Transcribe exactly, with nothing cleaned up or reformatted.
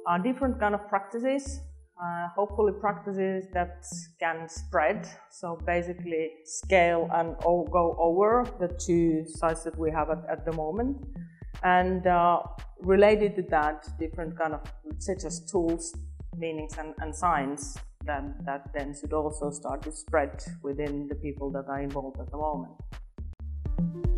are different kind of practices, uh, hopefully practices that can spread, so basically scale and go over the two sites that we have at, at the moment. And uh, related to that, different kind of, such as tools, meanings and, and signs that, that then should also start to spread within the people that are involved at the moment.